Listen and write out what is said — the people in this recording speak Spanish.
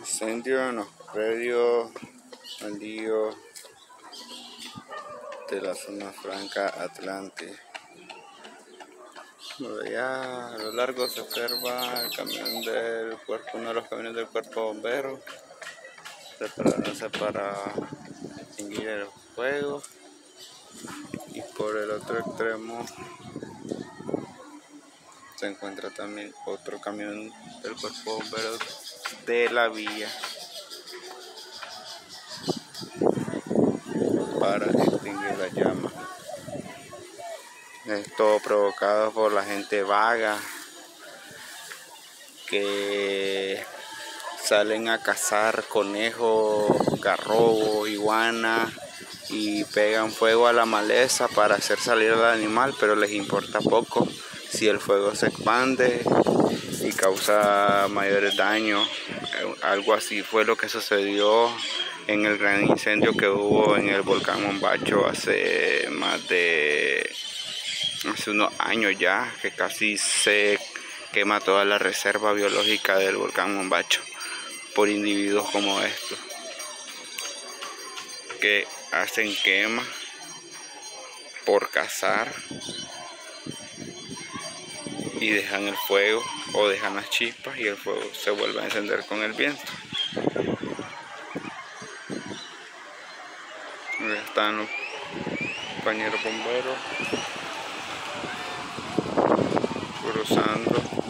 Incendio en los predios baldíos de la zona franca Atlante. Por allá a lo largo se observa el camión del cuerpo, uno de los camiones del cuerpo bombero, preparándose para extinguir el fuego. Y por el otro extremo se encuentra también otro camión del cuerpo bombero de la vía para extinguir la llama. Esto provocado por la gente vaga que salen a cazar conejos, garrobos, iguanas y pegan fuego a la maleza para hacer salir al animal, pero les importa poco si el fuego se expande y causa mayores daños. Algo así fue lo que sucedió en el gran incendio que hubo en el volcán Mombacho hace unos años ya, que casi se quema toda la reserva biológica del volcán Mombacho por individuos como estos que hacen quema por cazar y dejan el fuego o dejan las chispas y el fuego se vuelve a encender con el viento. Ya están los compañeros bomberos cruzando